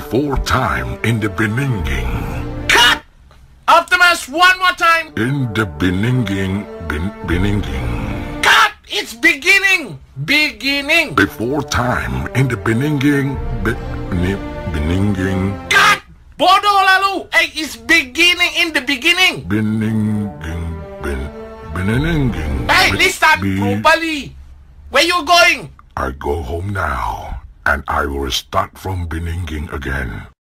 Before time in the Beningien. Cut! Optimus, one more time. In the Beningien. Cut! It's beginning. Beginning. Before time in the Beningien. Beningien. Cut! Bodoh lalu. It's beginning in the beginning. Beningien. Hey, listen properly. Where you going? I go home now, and I will start from Beningien again.